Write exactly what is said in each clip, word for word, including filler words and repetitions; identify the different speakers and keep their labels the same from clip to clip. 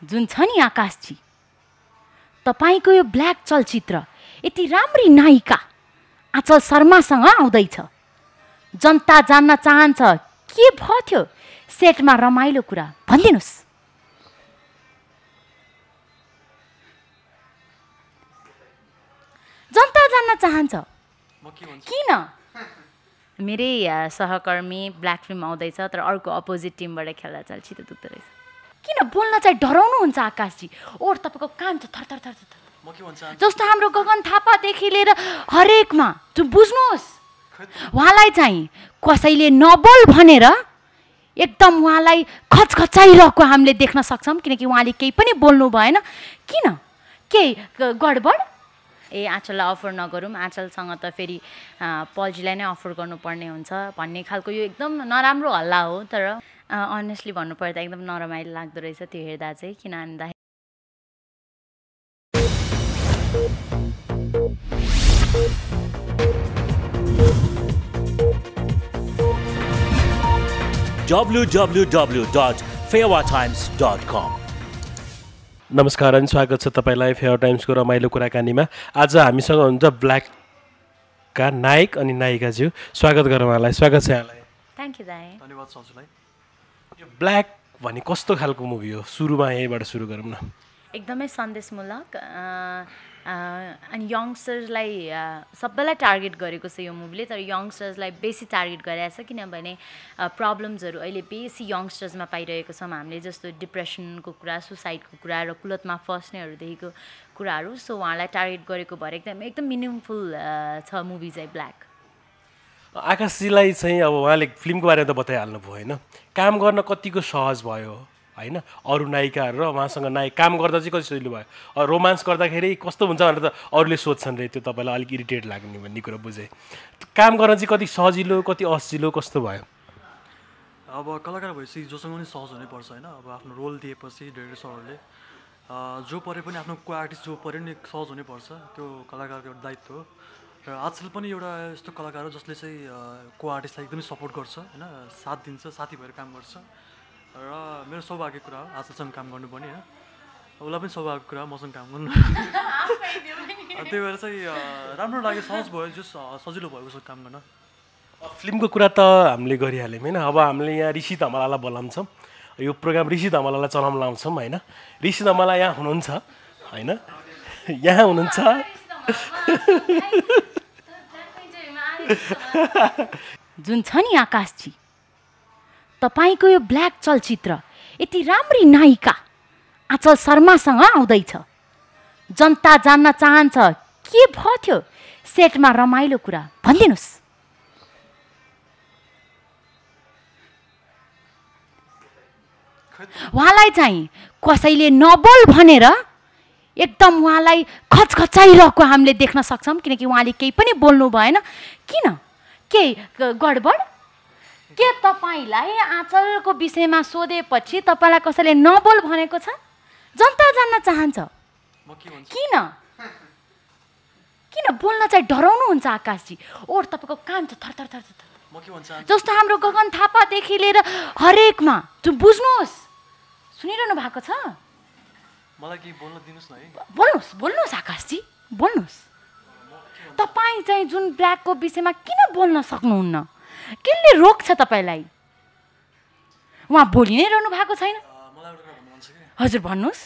Speaker 1: जुन छ नि आकाशजी, तपाईको यो ब्ल्याक चलचित्र यति राम्री नायिका आँचल शर्मासँग आउँदैछ। जनता जान्न चाहन्छ के भयो थियो सेटमा रमाइलो कुरा, भनिदिनुस्। जनता जान्न चाहन्छ किन? मेरै सहकर्मी ब्ल्याक फिल्म आउँदैछ तर अर्को अपोजिट टिमबाट खेल्दा चलचित्र दुख्दो रहेछ। किन बोल्न चाहिँ डराउनुहुन्छ आकाशजी? ओर तपाईँको कान छ थर थर थर थर जस्तो हाम्रो गगन थापादेखि लिएर हरेकमा त्यो बुझ्नुहोस्। उहाँलाई चाहिँ कसैले नबोल भनेर एकदम उहाँलाई खचखचाइरहेको हामीले देख्न सक्छौँ, किनकि उहाँले केही पनि बोल्नु भएन। किन? केही गडबड? ए आँचललाई अफर नगरौँ, आँचलसँग त फेरि पल्जीलाई नै अफर गर्नुपर्ने हुन्छ भन्ने खालको यो एकदम नराम्रो हल्ला हो। तर अनेस्टली भन्नुपर्दा एकदम नरमाइलो लाग्दो रहेछ त्यो हेर्दा चाहिँ। किन भन्दा
Speaker 2: W W W dot Phewa times dot com.
Speaker 3: नमस्कार अनि स्वागत छ तपाईँलाई फेयर टाइम्सको रमाइलो कुराकानीमा। आज हामीसँग हुन्छ ब्ल्याकका नायक अनि नायिकाज्यू। स्वागत गरौँ उहाँलाई। स्वागत छ यहाँलाई।
Speaker 1: थ्याङ्क यू दाइ।
Speaker 3: धन्यवाद छ हजुरलाई। यो ब्ल्याक भन्ने कस्तो खालको मुभी हो? सुरुमा यहीँबाट सुरु गरौँ न।
Speaker 1: एकदमै सन्देशमूलक अनि यङ्स्टर्सलाई सबैलाई टार्गेट गरेको छ यो मुभीले। तर यङ्स्टर्सलाई बेसी टार्गेट गरेको छ किनभने प्रब्लम्सहरू अहिले बेसी यङ्स्टर्समा पाइरहेको छौँ हामीले, जस्तो डिप्रेसनको कुरा, सुसाइडको कुरा र कुलतमा फस्नेहरूदेखिको कुराहरू। सो उहाँलाई टार्गेट गरेको भएर एकदम एकदम मिनिङफुल छ मुभी चाहिँ ब्ल्याक।
Speaker 3: आकाशजीलाई चाहिँ अब उहाँले फिल्मको बारेमा त बताइहाल्नु भयो होइन, काम गर्न कतिको सहज भयो होइन? अरू नायिकाहरू र उहाँसँग नायक काम गर्दा चाहिँ कति सजिलो भयो? रोमान्स गर्दाखेरि कस्तो हुन्छ भनेर त अरूले सोध्छन् रे, त्यो तपाईँलाई अलिक इरिटेट लाग्ने भन्ने कुरा बुझेँ। काम गर्न चाहिँ कति सजिलो कति असजिलो कस्तो भयो?
Speaker 4: अब कलाकार भएपछि जोसँग पनि सहज हुनैपर्छ होइन। अब आफ्नो रोल दिएपछि डिरेक्टर सरहरूले जो परे पनि आफ्नो को आर्टिस्ट जो परे पनि सहज हुनैपर्छ, त्यो कलाकारको एउटा दायित्व हो। र आजकल पनि एउटा यस्तो कलाकार हो जसले चाहिँ को आर्टिस्टलाई एकदमै सपोर्ट गर्छ होइन, साथ दिन्छ, साथी भएर काम गर्छ। र मेरो सौभाग्यको कुरा हो आजसँग काम गर्नुपर्ने होइन। उसलाई पनि सौभाग्यको कुरा हो मसँग काम गर्नु। त्यही भएर चाहिँ राम्रो लाग्यो, सहज भयो, जो सजिलो भयो उसको काम गर्न।
Speaker 3: फिल्मको कुरा त हामीले गरिहाल्यौँ होइन। अब हामीले यहाँ ऋषि धमलालाई बोलाउँछौँ, यो प्रोग्राम ऋषि धमलालाई चलाउन लाउँछौँ होइन। ऋषि धमला यहाँ हुनुहुन्छ होइन, यहाँ हुनुहुन्छ।
Speaker 1: जुन छ नि आकाशजी, तपाईको यो ब्ल्याक चलचित्र यति राम्री नायिका आँचल शर्मासँग आउँदैछ। जनता जान्न चाहन्छ के भयो थियो सेटमा रमाइलो कुरा, भनिदिनुस्। उहाँलाई चाहिँ कसैले नबोल भनेर एकदम उहाँलाई खचखचाइरहेको हामीले देख्न सक्छौँ, किनकि उहाँले केही पनि बोल्नु भएन। किन? केही गडबड? के तपाईँलाई आँचलको विषयमा सोधेपछि तपाईँलाई कसैले नबोल भनेको छ? जनता जान्न चाहन्छ किन? किन बोल्न चाहिँ डराउनुहुन्छ आकाशजी? ओर तपाईँको कान छ थर थर थर थर जस्तो हाम्रो गगन थापादेखि लिएर हरेकमा त्यो बुझ्नुहोस्। सुनिरहनु भएको छ?
Speaker 4: मलाई केही बोल्न दिनुहोस् न है।
Speaker 1: बोल्नुहोस् बोल्नुहोस् आकाशजी, बोल्नुहोस्। तपाईँ चाहिँ जुन ब्ल्याकको विषयमा किन बोल्न सक्नुहुन्न? केले रोक्छ तपाईँलाई? उहाँ बोलि नै रहनु भएको छैन। हजुर भन्नुहोस्।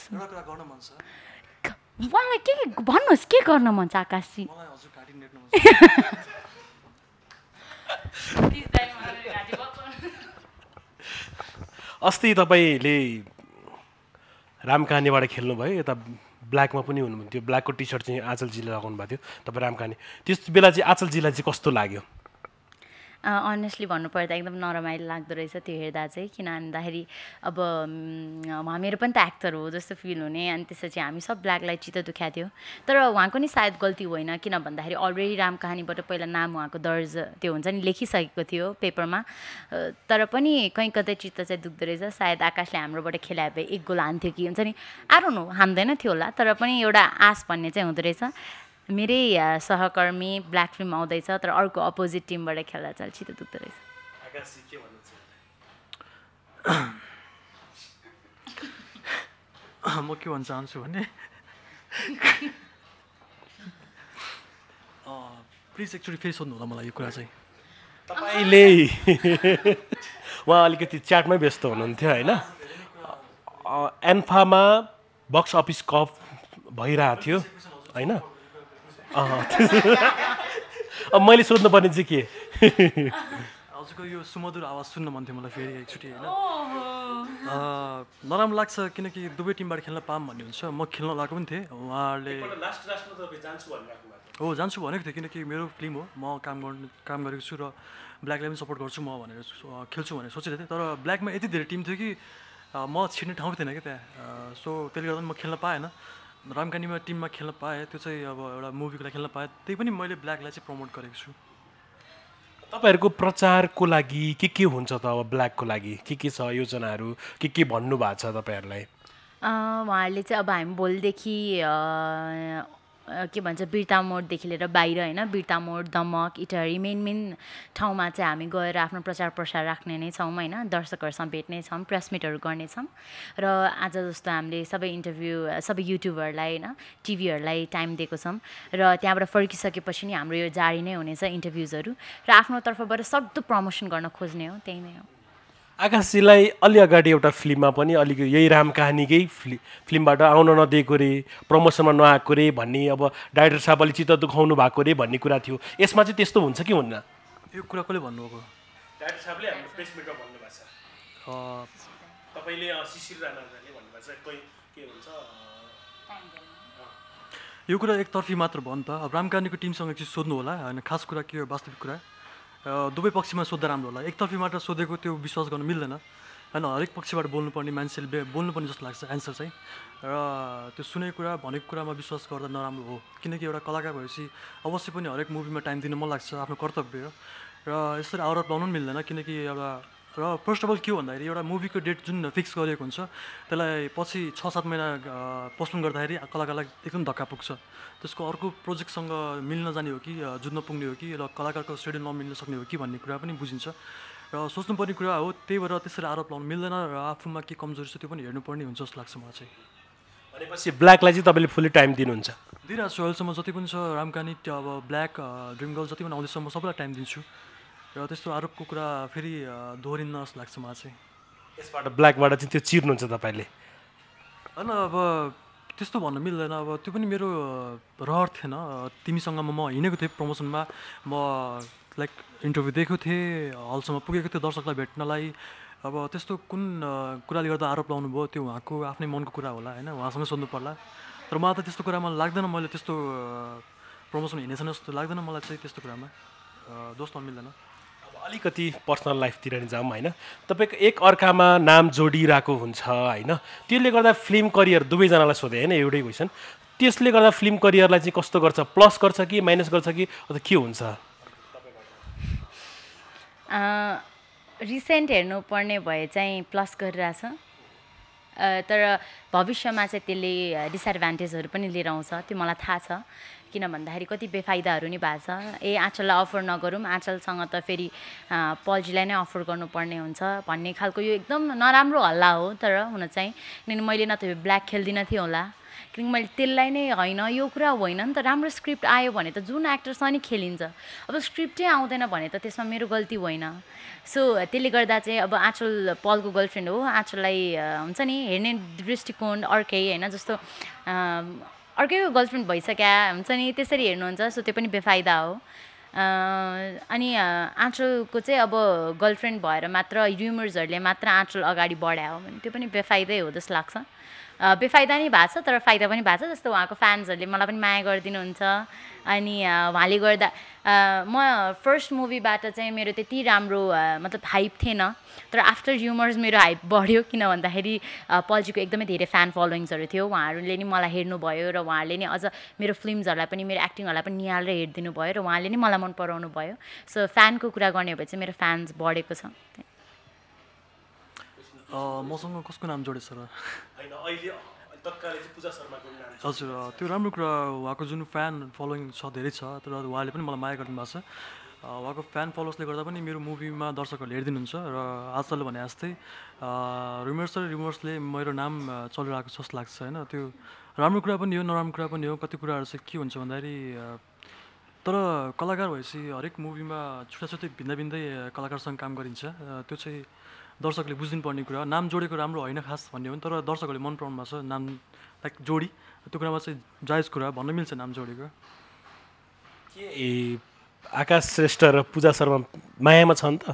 Speaker 1: उहाँलाई के भन्नुहोस्, के गर्न मन छ आकाशजी?
Speaker 3: अस्ति तपाईँले रामकहानीबाट खेल्नुभयो, यता ब्ल्याकमा पनि हुनुहुन्थ्यो। ब्ल्याकको टी सर्ट चाहिँ आँचलजीले लगाउनु भएको थियो तपाईँ रामकहानी। त्यस बेला चाहिँ आँचलजीलाई चाहिँ कस्तो लाग्यो?
Speaker 1: अनेस्टली भन्नुपर्दा एकदम नरमाइलो लाग्दो रहेछ त्यो हेर्दा चाहिँ। किन भन्दाखेरि अब उहाँ मेरो पनि त एक्टर हो जस्तो फिल हुने, अनि त्यसपछि हामी सब ब्ल्याकलाई चित्त दुख्या थियो। तर उहाँको नि सायद गल्ती होइन, किन भन्दाखेरि अलरेडी रामकहानीबाट पहिला नाम उहाँको दर्ज त्यो हुन्छ नि लेखिसकेको थियो पेपरमा। तर पनि कहीँ कतै चित्त चाहिँ दुख्दो रहेछ। सायद आकाशले हाम्रोबाट खेलाए भए एक गोल हान्थ्यो कि हुन्छ नि, आरो नो हान्दैन थियो होला, तर पनि एउटा आश भन्ने चाहिँ हुँदो रहेछ। मेरै सहकर्मी ब्ल्याक फिल्म आउँदैछ तर अर्को अपोजिट टिमबाट खेल्दा चलचित्र दुख्दो रहेछ।
Speaker 4: म के भन्न चाहन्छु भने प्लिज एक्चुली फेरि सोध्नु होला मलाई यो कुरा चाहिँ
Speaker 3: तपाईँले उहाँ अलिकति च्याटमै व्यस्त हुनुहुन्थ्यो होइन एन्फामा बक्स अफिस कप भइरहेको थियो होइन अब मैले सोध्नुपर्ने चाहिँ के
Speaker 4: हजुरको यो सुमधुर आवाज सुन्न मन थियो मलाई फेरि एकचोटि होइन नराम्रो लाग्छ किनकि दुवै टिमबाट खेल्न पाऊँ भन्ने हुन्छ म खेल्न लागेको पनि थिएँ उहाँहरूले हो जान्छु भनेको थिएँ किनकि मेरो फिल्म हो म काम गर्नु काम गरेको छु र ब्ल्याकलाई पनि सपोर्ट गर्छु म भनेर खेल्छु भनेर सोचेको थिएँ तर ब्ल्याकमा यति धेरै टिम थियो कि म छिर्ने ठाउँ थिएन क्या त्यहाँ सो त्यसले गर्दा म खेल्न पाएन रामकानीमा टिममा खेल्न पाएँ त्यो चाहिँ अब एउटा मुभीको लागि खेल्न पाएँ त्यही पनि मैले ब्ल्याकलाई चाहिँ प्रमोट गरेको छु
Speaker 3: तपाईँहरूको प्रचारको लागि के के हुन्छ त अब ब्ल्याकको लागि के के छ योजनाहरू के के भन्नुभएको छ तपाईँहरूलाई
Speaker 1: उहाँहरूले चाहिँ अब हामी भोलिदेखि के भन्छ बिर्ता मोडदेखि लिएर बाहिर होइन Birtamod Damak Itahari main main ठाउँमा चाहिँ हामी गएर आफ्नो प्रचार प्रसार राख्ने नै छौँ होइन दर्शकहरूसँग भेट्ने छौँ प्रेस मिटहरू गर्नेछौँ र आज जस्तो हामीले सबै इन्टरभ्यू सबै युट्युबरलाई होइन टिभीहरूलाई टाइम दिएको छौँ र त्यहाँबाट फर्किसकेपछि नि हाम्रो यो जारी नै हुनेछ इन्टरभ्युजहरू र आफ्नो तर्फबाट सक्दो प्रमोसन गर्न खोज्ने हो त्यही नै हो
Speaker 3: आकाशजीलाई अलि अगाडि एउटा फिल्ममा पनि अलिक यही राम कहानीकै फिल्म फिल्मबाट आउन नदिएको रे प्रमोसनमा नआएको रे भन्ने अब डाइरेक्टर साहब अलि चित्त दुखाउनु भएको रे भन्ने कुरा थियो यसमा चाहिँ त्यस्तो हुन्छ कि हुन्न
Speaker 4: यो कुरा कसले भन्नुभएको
Speaker 3: डाइरेक्टर साहबले हाम्रो प्रेस मिटमा भन्नुभएको छ तपाईँले शिशिर राणाले भन्नुभएको छ कोही के हुन्छ
Speaker 4: यो कुरा एकतर्फी मात्र भयो नि त अब राम कहानीको टिमसँग चाहिँ सोध्नु होला होइन खास कुरा के हो वास्तविक कुरा दुवै पक्षमा सोद्धा राम्रो होला एकतर्फी मात्र सोधेको त्यो विश्वास गर्न मिल्दैन होइन हरेक पक्षबाट बोल्नुपर्ने मान्छेले बोल्नुपर्ने जस्तो लाग्छ एन्सर चाहिँ र त्यो सुनेको कुरा भनेको कुरामा विश्वास गर्दा नराम्रो हो किनकि एउटा कलाकार भएपछि अवश्य पनि हरेक मुभीमा टाइम दिन मन लाग्छ आफ्नो कर्तव्य हो र यसरी आवरत लाउनु पनि मिल्दैन किनकि एउटा र फर्स्ट अफ अल के भन्दाखेरि एउटा मुभीको डेट जुन फिक्स गरिएको हुन्छ त्यसलाई पछि छ सात महिना पोस्टपोन गर्दाखेरि कलाकारलाई एकदम धक्का पुग्छ त्यसको अर्को प्रोजेक्टसँग मिल्न जाने हो कि जुझ्न पुग्ने हो कि र कलाकारको सेड्युल नमिल्न सक्ने हो कि भन्ने कुरा पनि बुझिन्छ र सोच्नुपर्ने कुरा हो त्यही भएर त्यसरी आरोप लाउनु मिल्दैन र आफूमा के कमजोरी छ त्यो पनि हेर्नुपर्ने हुन्छ जस्तो लाग्छ मलाई चाहिँ
Speaker 3: भनेपछि ब्ल्याकलाई चाहिँ तपाईँले फुल्ली टाइम दिनुहुन्छ
Speaker 4: दिइरहेको छु अहिलेसम्म जति पनि छ रामकानी अब ब्ल्याक ड्रिम गर्ल जति पनि आउँदैछ म सबैलाई टाइम दिन्छु र त्यस्तो आरोपको कुरा फेरि दोहोरिन्न जस्तो लाग्छ मलाई चाहिँ
Speaker 3: यसबाट ब्ल्याकबाट चाहिँ त्यो चिर्नुहुन्छ तपाईँले
Speaker 4: होइन अब त्यस्तो भन्न मिल्दैन अब त्यो पनि मेरो रहर थिएन तिमीसँग म हिँडेको थिएँ प्रमोसनमा म लाइक इन्टरभ्यू दिएको थिएँ हलसम्म पुगेको थियो दर्शकलाई भेट्नलाई अब त्यस्तो कुन कुराले गर्दा आरोप लाउनु भयो त्यो उहाँको आफ्नै मनको कुरा होला होइन उहाँसँग सोध्नु पर्ला तर मलाई त त्यस्तो कुरा मलाई लाग्दैन मैले त्यस्तो प्रमोसन हिँडेछ जस्तो लाग्दैन मलाई चाहिँ त्यस्तो कुरामा दोष न मिल्दैन
Speaker 3: अलिकति पर्सनल लाइफतिर नि जाउँ होइन तपाईँको एक अर्कामा नाम जोडिरहेको हुन्छ होइन त्यसले गर्दा फिल्म करियर दुवैजनालाई सोधेँ होइन एउटै क्वेसन त्यसले गर्दा फिल्म करियरलाई चाहिँ कस्तो गर्छ प्लस गर्छ कि माइनस गर्छ कि अथवा के हुन्छ
Speaker 1: रिसेन्ट हेर्नुपर्ने भए चाहिँ प्लस गरिरहेछ तर भविष्यमा चाहिँ त्यसले डिसएडभान्टेजहरू पनि लिएर आउँछ त्यो मलाई थाहा छ किन भन्दाखेरि कति बेफाइदाहरू नि भएको छ ए आँचललाई अफर नगरौँ आँचलसँग त फेरि पल्जीलाई नै अफर गर्नुपर्ने हुन्छ भन्ने खालको यो एकदम नराम्रो हल्ला हो तर हुन चाहिँ किनभने मैले न त ब्ल्याक खेल्दिनँ थिएँ होला किनकि मैले त्यसलाई नै होइन यो कुरा होइन नि त राम्रो स्क्रिप्ट आयो भने त जुन एक्टरसँग नि खेलिन्छ अब स्क्रिप्टै आउँदैन भने त त्यसमा मेरो गल्ती होइन सो त्यसले गर्दा चाहिँ अब आँचल पलको गर्लफ्रेन्ड हो आँचललाई हुन्छ नि हेर्ने दृष्टिकोण अर्कै होइन जस्तो अर्कैको गर्लफ्रेन्ड भइसक्या हुन्छ नि त्यसरी हेर्नुहुन्छ सो त्यो पनि बेफाइदा हो अनि आँचलको चाहिँ अब गर्लफ्रेन्ड भएर मात्र र्युमर्सहरूले मात्र आँचल अगाडि बढायो भने त्यो पनि बेफाइदै हो जस्तो लाग्छ बेफाइदा नि भएको छ तर फाइदा पनि भएको छ जस्तो उहाँको फ्यान्सहरूले मलाई पनि माया गरिदिनुहुन्छ अनि उहाँले गर्दा म फर्स्ट मुभीबाट चाहिँ मेरो त्यति राम्रो मतलब हाइप थिएन तर आफ्टर ह्युमर्स मेरो हाइप बढ्यो किन भन्दाखेरि पल्जीको एकदमै धेरै फ्यान फलोइङ्सहरू थियो उहाँहरूले नि मलाई हेर्नुभयो र उहाँहरूले नि अझ मेरो फिल्मसहरूलाई पनि मेरो एक्टिङहरूलाई पनि निहालेर हेरिदिनु भयो र उहाँले नि मलाई मन पराउनु भयो सो फ्यानको कुरा गर्ने हो भने चाहिँ मेरो फ्यान्स बढेको छ
Speaker 4: मसँग कसको नाम जोडेछ र हजुर त्यो राम्रो कुरा उहाँको जुन फ्यान फलोइङ छ धेरै छ तर उहाँले पनि मलाई माया गरिदिनु भएको छ उहाँको फ्यान फलोवर्सले गर्दा पनि मेरो मुभीमा दर्शकहरूले हेरिदिनुहुन्छ र आजकल भने जस्तै रिमर्स र रिमर्सले मेरो नाम चलिरहेको छ जस्तो लाग्छ होइन त्यो राम्रो कुरा पनि हो नराम्रो कुरा पनि हो कति कुराहरू चाहिँ के हुन्छ भन्दाखेरि तर कलाकार भएपछि हरेक मुभीमा छुट्टा छुट्टै भिन्न भिन्दै कलाकारसँग काम गरिन्छ त्यो चाहिँ दर्शकले बुझिदिनु पर्ने कुरा नाम जोडेको राम्रो होइन खास भन्ने हो नि तर दर्शकहरूले मन पराउनु भएको छ नाम लाइक जोडी त्यो कुरामा चाहिँ जायज कुरा भन्न मिल्छ नाम जोडेको
Speaker 3: के आकाश श्रेष्ठ र पूजा शर्मा मायामा छन् त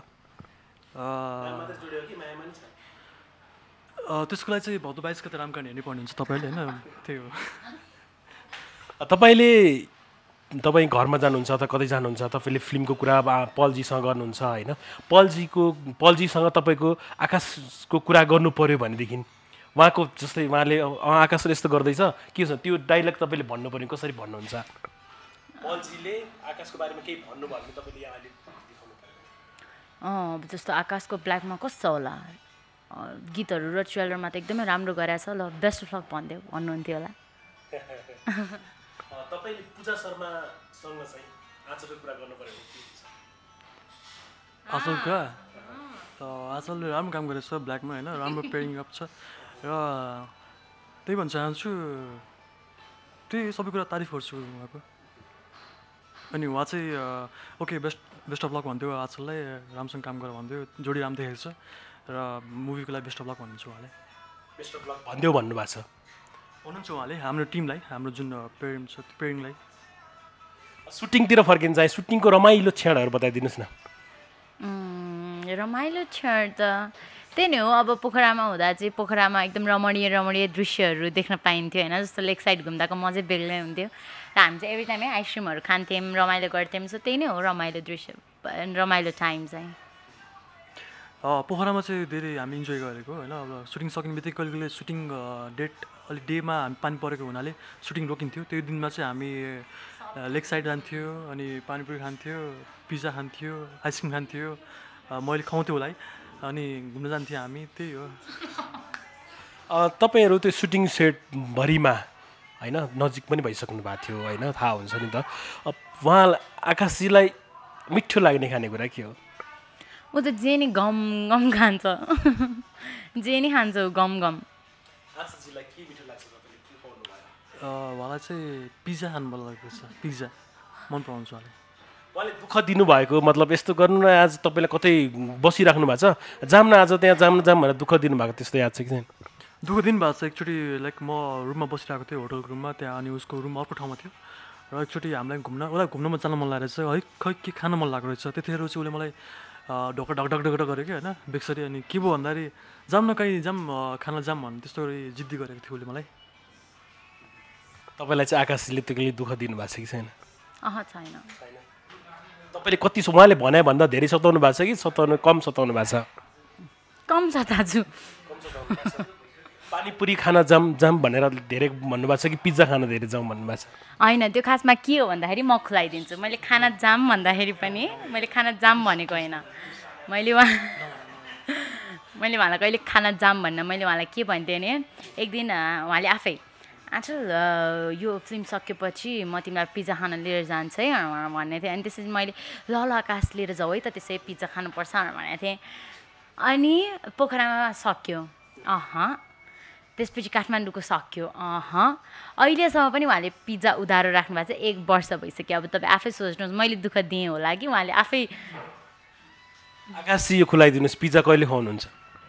Speaker 4: त्यसको लागि चाहिँ भदौ बाइस गते रामकान हेर्नै पर्ने हुन्छ तपाईँले होइन त्यही हो
Speaker 3: तपाईँले तपाईँ घरमा जानुहुन्छ अथवा कतै जानुहुन्छ तपाईँले फिल्मको कुरा पलजीसँग गर्नुहुन्छ होइन पलजीको पलजीसँग तपाईँको आकाशको कुरा गर्नु पऱ्यो भनेदेखि उहाँको जस्तै उहाँले आकाशले यस्तो गर्दैछ के छ त्यो डाइलग तपाईँले भन्नु पर्ने कसरी भन्नुहुन्छ पलजीले आकाशको बारेमा केही भन्नु भन्नु तपाईँले अहिले देखाउनु पर्यो
Speaker 1: अँ जस्तो आकाशको ब्ल्याकमा कस्तो होला गीतहरू र ट्रेलरमा त एकदमै राम्रो गराएछ ल बेस्ट अफ लक भनिदेऊ भन्नुहुन्थ्यो होला
Speaker 3: तपाईँले पूजा शर्मासँग चाहिँ आजको कुरा गर्नु पर्यो
Speaker 4: आजल कुरा आजलले राम्रो काम गरेछ ब्ल्याकमा होइन राम्रो पेयरिङ अप छ र त्यही भन्न चाहन्छु त्यही सबै कुरा तारिफ गर्छु उहाँको अनि उहाँ चाहिँ okay best best of luck भन्थ्यो आजललाई रामसँग काम गरेर भन्थ्यो जोडी राम्रो देखेको छ र मुभीको लागि बेस्ट अफ लक भन्नुहुन्छ उहाँले
Speaker 3: बेस्ट अफ लक भन्थ्यो भन्नुभएको छ
Speaker 4: भन्नुहुन्छ उहाँले हाम्रो टिमलाई हाम्रो जुन पेयरिङ छ त्यो पेयरिङलाई
Speaker 3: सुटिङतिर फर्किन्छ चाहिँ सुटिङको रमाइलो क्षणहरू बताइदिनुहोस् न
Speaker 1: रमाइलो क्षण त त्यही नै हो अब पोखरामा हुँदा चाहिँ पोखरामा एकदम रमणीय रमणीय दृश्यहरू देख्न पाइन्थ्यो होइन जस्तो लेक साइड घुम्दाको मजै बेग्लै हुन्थ्यो र हामी चाहिँ एभ्री टाइमै आइसक्रिमहरू खान्थ्यौँ रमाइलो गर्थ्यौँ सो त्यही नै हो रमाइलो दृश्य रमाइलो टाइम चाहिँ
Speaker 4: पोखरामा चाहिँ धेरै हामी इन्जोय गरेको होइन अब सुटिङ सकिने बित्तिकै कहिले कहिले सुटिङ डेट अलिक डेमा हामी पानी परेको हुनाले सुटिङ रोकिन्थ्यो त्यो दिनमा चाहिँ हामी लेक साइड जान्थ्यो अनि पानीपुरी खान्थ्यो पिज्जा खान्थ्यो आइसक्रिम खान्थ्यो मैले खुवाउँथेँ उसलाई अनि घुम्न जान्थ्यौँ हामी त्यही हो
Speaker 3: तपाईँहरू त्यो सुटिङ सेटभरिमा होइन नजिक पनि भइसक्नु भएको थियो होइन थाहा हुन्छ नि त उहाँ आकाशजीलाई मिठो लाग्ने खानेकुरा के हो
Speaker 1: ऊ त जे नि गम गम खान्छ जे नि खान्छ गम गम
Speaker 4: उहाँलाई चाहिँ पिज्जा खानु मन लागेको छ पिज्जा मन पराउँछ उहाँले
Speaker 3: उहाँले दुःख दिनुभएको मतलब यस्तो गर्नु न आज तपाईँलाई कतै बसिराख्नु भएको छ जाम न आज त्यहाँ जाम न जाम भनेर दुःख दिनुभएको त्यस्तो याद छ कि छैन
Speaker 4: दुःख दिनुभएको छ एकचोटि लाइक म रुममा बसिरहेको थिएँ होटलको रुममा त्यहाँ अनि उसको रुम अर्को ठाउँमा थियो र एकचोटि हामीलाई घुम्न उसलाई घुम्नमा जान मन लागेको रहेछ है खै के खान मन लागेको रहेछ त्यतिखेर चाहिँ उसले मलाई ढोका ढक ढक ढक गरेको कि होइन बेक्सरी अनि के भयो भन्दाखेरि जाम न कहीँ जाम खाना जाम भन्नु त्यस्तो जिद्दी गरेको थियो उसले मलाई
Speaker 3: तपाईँलाई चाहिँ आकाशले त्यसले दुःख दिनुभएको छ कि छैन
Speaker 1: अह छैन
Speaker 3: तपाईँले कति उहाँले भने भन्दा धेरै सताउनु भएको छ कि सताउनु कम सताउनु भएको छ
Speaker 1: कम छ दाजु
Speaker 3: पानीपुरी खाना जाम जाम भनेर धेरै भन्नुभएको छ कि पिज्जा खाना धेरै जाम भन्नुभएको छ
Speaker 1: होइन त्यो खासमा के हो भन्दाखेरि म खुलाइदिन्छु मैले खाना जाम भन्दाखेरि पनि मैले खाना जाम भनेको होइन मैले उहाँ मैले उहाँलाई कहिले खाना जाम भन्न मैले उहाँलाई के भन्थेँ भने एक दिन उहाँले आफै आचल यो फिल्म सकेपछि म तिमीलाई पिज्जा खान लिएर जान्छ है भन्ने थिएँ अनि त्यसपछि मैले ल ल आकाश लिएर जाऊ है त त्यसै पिज्जा खानुपर्छ भनेको थिएँ अनि पोखरामा सक्यो अह त्यसपछि काठमाडौँको सक्यो अह अहिलेसम्म पनि उहाँले पिज्जा उधारो राख्नु भएको छ एक वर्ष भइसक्यो अब तपाईँ आफै सोच्नुहोस् मैले दुःख दिएँ होला कि उहाँले आफै
Speaker 3: आकाशजी यो खुलाइदिनुहोस् पिज्जा कहिले खुवाउनुहुन्छ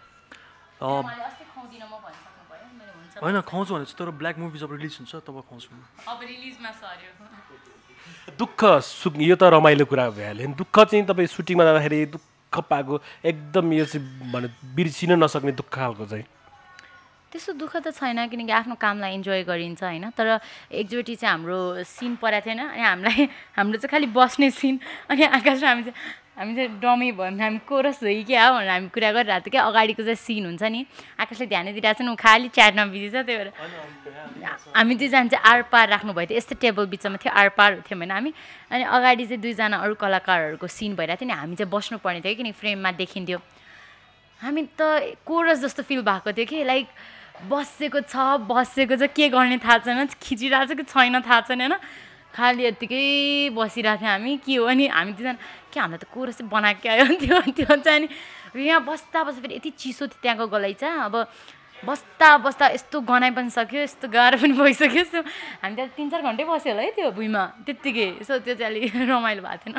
Speaker 4: होइन खुवाउँछु भने चाहिँ तर ब्ल्याक मुभी जब रिलिज हुन्छ तब खुवाउँछु
Speaker 1: अब रिलिजमा सर्यो
Speaker 3: दुःख सुख यो त रमाइलो कुरा भइहाल्यो दुःख चाहिँ तपाईँ सुटिङमा जाँदाखेरि दुःख पाएको एकदम यो चाहिँ भने बिर्सिन नसक्ने दुःख खालको चाहिँ
Speaker 1: त्यस्तो दुःख त छैन किनकि आफ्नो कामलाई इन्जोय गरिन्छ होइन तर एकचोटि चाहिँ हाम्रो सिन परेको थिएन अनि हामीलाई हाम्रो चाहिँ खालि बस्ने सिन अनि आकाश हामी चाहिँ हामी चाहिँ डमी भयो भने हामी कोरस हो कि क्या भनेर हामी कुरा गरिरहेको थियो क्या अगाडिको चाहिँ सिन हुन्छ नि आकाशले ध्यान दिइरहेको छ नि ऊ खालि च्याट्न बिजी छ त्यही भएर हामी दुईजना चाहिँ आरपार राख्नुभएको थियो यस्तै टेबल बिचमा थियो आरपार थियौँ होइन हामी अनि अगाडि चाहिँ दुईजना अरू कलाकारहरूको सिन भइरहेको थियो नि हामी चाहिँ बस्नुपर्ने थियो किनकि फ्रेममा देखिन्थ्यो हामी त कोरस जस्तो फिल भएको थियो कि लाइक बसेको छ बसेको छ के गर्ने थाहा छैन खिचिरहेको छ कि छैन थाहा छैन होइन खालि यत्तिकै बसिरहेको थियौँ हामी के हो अनि हामी दुईजना के हामीलाई त कोरस चाहिँ बनाएकै आयो त्यो त्यो चाहिँ अनि यहाँ बस्दा बस्दा फेरि यति चिसो थियो त्यहाँको गलैँचा अब बस्दा बस्दा यस्तो गनाइ पनि सक्यो यस्तो गाह्रो पनि भइसक्यो यस्तो हामी त्यहाँ तिन चार घन्टै बस्यो होला है त्यो भुइँमा त्यत्तिकै यसो त्यो चाहिँ अलिक रमाइलो भएको थिएन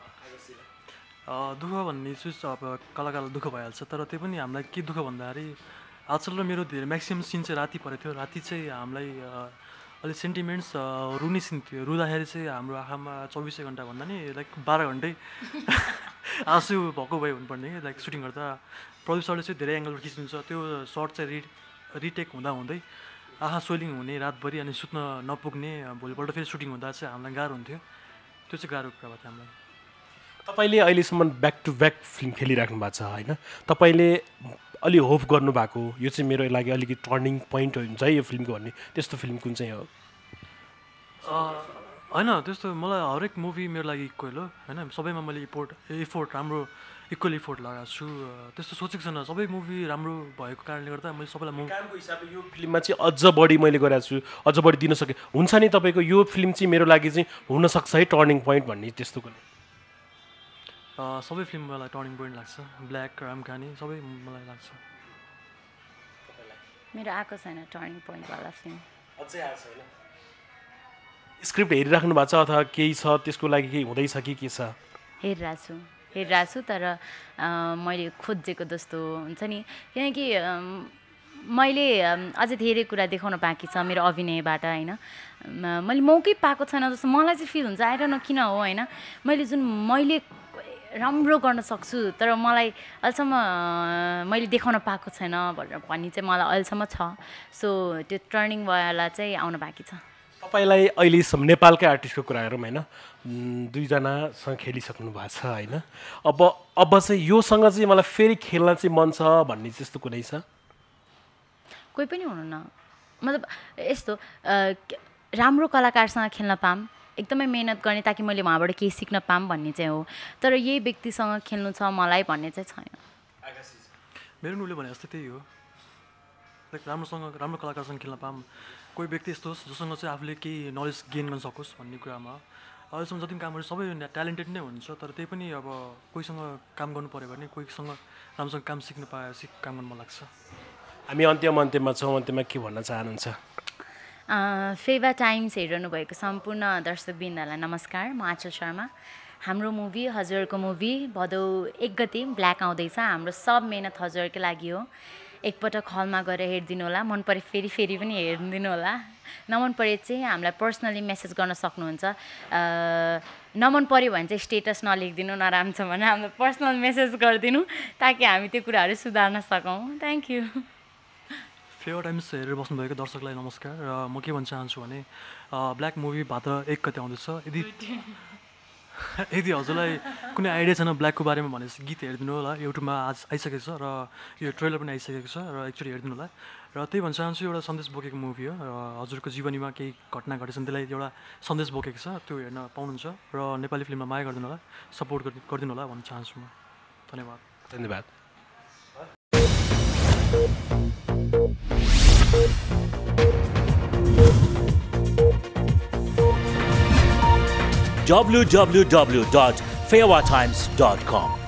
Speaker 4: दुःख भन्ने चिज अब कलाकारलाई दुःख भइहाल्छ तर त्यो पनि हामीलाई के दुःख भन्दाखेरि आजकल र मेरो धेरै म्याक्सिमम् सिन चाहिँ राति परेको थियो राति चाहिँ हामीलाई अलिक सेन्टिमेन्ट्स रुने सिन थियो रुँदाखेरि चाहिँ हाम्रो आँखामा चौबिसै घन्टा भन्दा नि लाइक बाह्र घन्टै आँसु भएको भए हुनुपर्ने कि लाइक सुटिङ गर्दा प्रड्युसरले चाहिँ धेरै एङ्गलबाट खिच्नुहुन्छ त्यो सर्ट चाहिँ रि रिटेक हुँदा हुँदै आँखा स्वेलिङ हुने रातभरि अनि सुत्न नपुग्ने भोलिपल्ट फेरि सुटिङ हुँदा चाहिँ हामीलाई गाह्रो हुन्थ्यो त्यो चाहिँ गाह्रो कुरा भयो हामीलाई
Speaker 3: तपाईँले अहिलेसम्म ब्याक टु ब्याक फिल्म खेलिराख्नु भएको छ होइन तपाईँले अलि होप गर्नुभएको यो चाहिँ मेरो लागि अलिकति टर्निङ पोइन्ट हुन्छ है यो फिल्मको भन्ने त्यस्तो फिल्म कुन चाहिँ हो
Speaker 4: होइन त्यस्तो मलाई हरेक मुभी मेरो लागि इक्वल हो होइन सबैमा मैले इफोर्ट इफोर्ट राम्रो इक्वल इफोर्ट लगाएको छु त्यस्तो सोचेको छैन सबै मुभी राम्रो भएको कारणले गर्दा मैले सबैलाई मुभी
Speaker 3: कामको हिसाबले यो फिल्ममा चाहिँ अझ बढी मैले गरेको छु अझ बढी दिन सकेँ हुन्छ नि तपाईँको यो फिल्म चाहिँ मेरो लागि चाहिँ हुनसक्छ है टर्निङ पोइन्ट भन्ने त्यस्तो कुनै
Speaker 4: सबै फिल्म मलाई टर्निङ पोइन्ट लाग्छ ब्ल्याक राम कहानी सबै मलाई लाग्छ
Speaker 1: मेरो आएको छैन टर्निङ पोइन्टवाला फिल्म
Speaker 3: अझै आएको छैन स्क्रिप्ट हेरिराख्नु भएको छ अथवा केही छ त्यसको लागि केही हुँदैछ कि के छ
Speaker 1: हेरिरहेको छु हेरिरहेको छु तर मैले खोजेको जस्तो हुन्छ नि किनकि मैले अझै धेरै कुरा देखाउन बाँकी छ मेरो अभिनयबाट होइन मैले मौकै पाएको छैन जस्तो मलाई चाहिँ फिल हुन्छ आएर न किन हो होइन मैले जुन मैले राम्रो गर्न सक्छु तर मलाई अहिलेसम्म मैले देखाउन पाएको छैन भनेर भन्ने चाहिँ मलाई अहिलेसम्म छ सो त्यो टर्निङवाला चाहिँ आउन बाँकी छ
Speaker 3: तपाईँलाई अहिलेसम्म नेपालकै आर्टिस्टको कुरा गरौँ होइन दुईजनासँग खेलिसक्नु भएको छ होइन अब अब चाहिँ योसँग चाहिँ मलाई फेरि खेल्न चाहिँ मन छ भन्ने त्यस्तो कुनै छ
Speaker 1: कोही पनि हुनु न मतलब यस्तो राम्रो कलाकारसँग खेल्न पाऊँ एकदमै मेहनत गर्ने ताकि मैले उहाँबाट केही सिक्न पाऊँ भन्ने चाहिँ हो तर यही व्यक्तिसँग खेल्नु छ मलाई भन्ने चाहिँ छैन
Speaker 4: मेरो उसले भने जस्तै त्यही हो लाइक राम्रोसँग राम्रो कलाकारसँग खेल्न पाऊँ कोही व्यक्ति यस्तो होस् जोसँग चाहिँ आफूले केही नलेज गेन गर्न सकोस् भन्ने कुरामा अहिलेसम्म जति पनि काम गरेर सबै ट्यालेन्टेड नै हुन्छ तर त्यही पनि अब कोहीसँग काम गर्नु पऱ्यो भने कोहीसँग राम्रोसँग काम सिक्नु पाएपछि काम गर्नु मन लाग्छ
Speaker 3: हामी अन्त्यमा अन्त्यमा छौँ अन्त्यमा के भन्न चाहनुहुन्छ
Speaker 1: फेवा टाइम्स हेरिरहनु भएको सम्पूर्ण दर्शकवृन्दहरूलाई नमस्कार म आँचल शर्मा हाम्रो मुभी हजुरको मुभी भदौ एक गते ब्ल्याक आउँदैछ हाम्रो सब मेहनत हजुरकै लागि हो एकपटक हलमा गएर हेरिदिनु होला मन परे फेरि फेरि पनि हेरिदिनु होला नमन परे चाहिँ हामीलाई पर्सनली मेसेज गर्न सक्नुहुन्छ नमन पऱ्यो भने चाहिँ स्टेटस नलेखिदिनु नराम्रो छ भने हामीलाई पर्सनल मेसेज गरिदिनु ताकि हामी त्यो कुराहरू सुधार्न सकौँ थ्याङ्क यू
Speaker 4: फेवा टाइम्स हेरेर बस्नुभएको दर्शकलाई नमस्कार र म के भन्न चाहन्छु भने ब्ल्याक मुभी भाद्र एक गते आउँदैछ यदि यदि हजुरलाई कुनै आइडिया छैन ब्ल्याकको बारेमा भनेपछि गीत हेरिदिनु होला युट्युबमा आज आइसकेको छ र यो ट्रेलर पनि आइसकेको छ र एकचोटि हेरिदिनु होला र त्यही भन्न चाहन्छु एउटा सन्देश बोकेको मुभी हो र हजुरको जीवनीमा केही घटना घटेछ त्यसलाई एउटा सन्देश बोकेको छ त्यो हेर्न पाउनुहुन्छ र नेपाली फिल्ममा माया गरिदिनु होला सपोर्ट गरिदिनु होला भन्न चाहन्छु म धन्यवाद
Speaker 3: धन्यवाद
Speaker 2: w w w dot fewa times dot com